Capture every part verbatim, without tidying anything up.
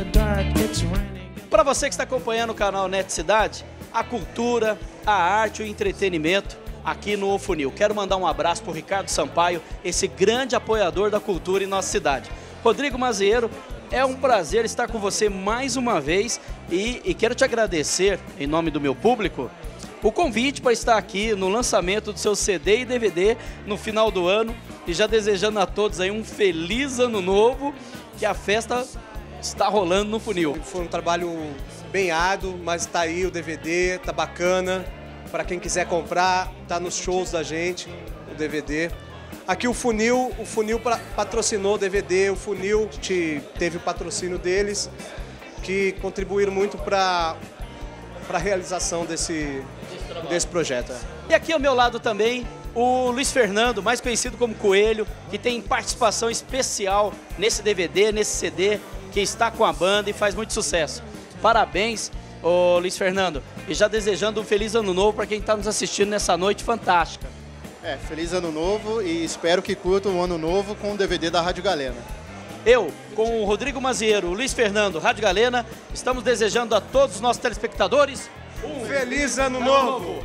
Para você que está acompanhando o canal Net Cidade, a cultura, a arte, o entretenimento aqui no O Funil. Quero mandar um abraço para o Ricardo Sampaio, esse grande apoiador da cultura em nossa cidade. Rodrigo Mazieiro, é um prazer estar com você mais uma vez e, e quero te agradecer, em nome do meu público, o convite para estar aqui no lançamento do seu C D e D V D no final do ano e já desejando a todos aí um feliz ano novo, que a festa está rolando no Funil. Foi um trabalho bem árduo, mas está aí o D V D, tá bacana. Para quem quiser comprar, tá nos shows da gente, o D V D. Aqui o Funil, o Funil patrocinou o D V D, o Funil teve o patrocínio deles, que contribuíram muito para a realização desse, desse projeto. E aqui ao meu lado também, o Luiz Fernando, mais conhecido como Coelho, que tem participação especial nesse D V D, nesse C D, que está com a banda e faz muito sucesso. Parabéns, ô Luiz Fernando, e já desejando um feliz ano novo para quem está nos assistindo nessa noite fantástica. É, feliz ano novo e espero que curtam o ano novo com o D V D da Rádio Galena. Eu, com o Rodrigo Mazieiro, o Luiz Fernando, Rádio Galena, estamos desejando a todos os nossos telespectadores um feliz ano novo!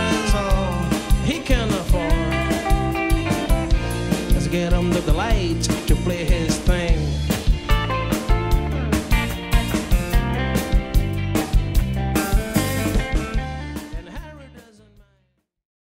Get him to the light.